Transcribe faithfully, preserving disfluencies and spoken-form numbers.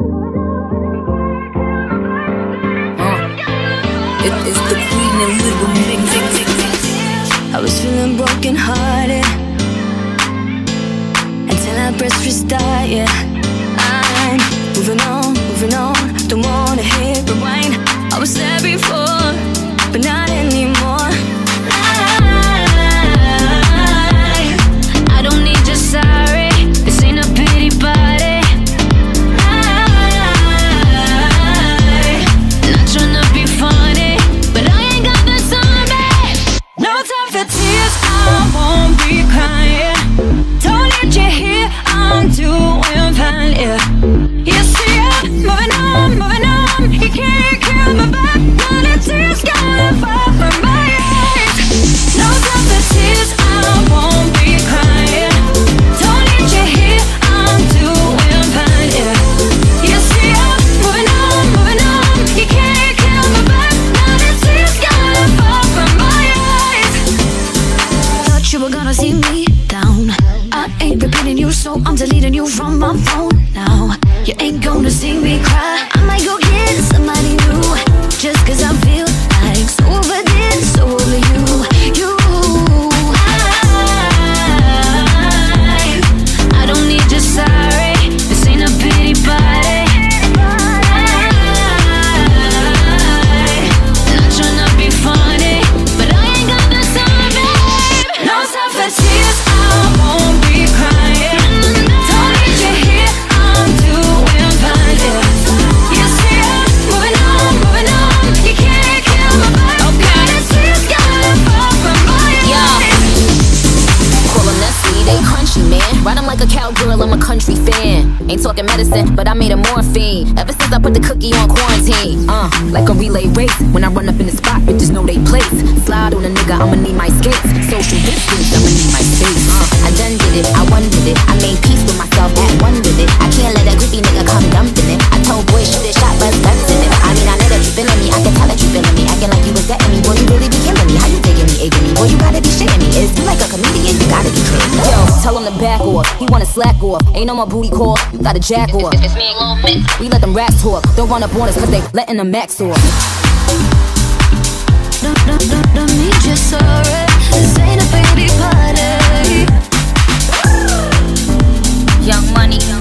It, it's the queen and little mix. I was feeling broken hearted until I pressed restart, yeah. I'm moving on, moving on. Don't wanna hit rewind. I was there before, but not anymore. I, I don't need your sorry. This ain't a pity party. I, not tryna be funny, but I ain't got the time, babe. No time for tears, I won't be crying. Don't need you here, I'm doing fine, yeah. You see I'm moving on, moving on. You can't kill my back, now the tears gotta fall from my eyes. No time for tears, I won't be crying. Don't need you here, I'm doing fine, yeah. You see I'm moving on, moving on. You can't kill my back, now the tears gotta fall from my eyes. Thought you were gonna see me down. I ain't repeating you, so I'm deleting you from my phone now. You ain't gonna see me cry. I might go get somebody new, just cause I feel like so over this, so over you, you. I, I don't need your sorry. This ain't a pity party. I, not tryna be funny, but I ain't got the time, babe. No time for tears, I won't be crying. Don't need you here, I'm doing fine, yeah. You see I'm moving on, moving on. You can't kill my vibe. Okay. The tears gotta fall from my eyes. Call them Nestle, they crunchy, man. Ride 'em like a cowgirl, I'm a country fan. Ain't talking medicine, but I made a morphine. Ever since I put the cookie on quarantine. Uh, like a relay race. When I run up in the spot, bitches know they place. Slide on a nigga, I'ma need my skates. Social distance, I'ma need my space. Uh, I done did it, I won with it. I made peace with myself, at one with it. I can't let a creepy nigga come dumping it. I told boys shoot it, shot, but guns in it. I mean, I know that you feeling me, I can tell that you feeling me. Acting like you was getting me, boy, you really be killing me. How you taking me, egging me? Boy, you gotta be shitting me. Is you like a comedian? You gotta be kidding me. Yo, tell him to back off, he wanna slack off. Ain't no more booty call, you gotta jack off. It's me and Lil Mix. We let them rats talk, don't run up on us cause they letting them max off. Don't, don't, don't, don't need your sorry. This ain't a baby party. Young Money.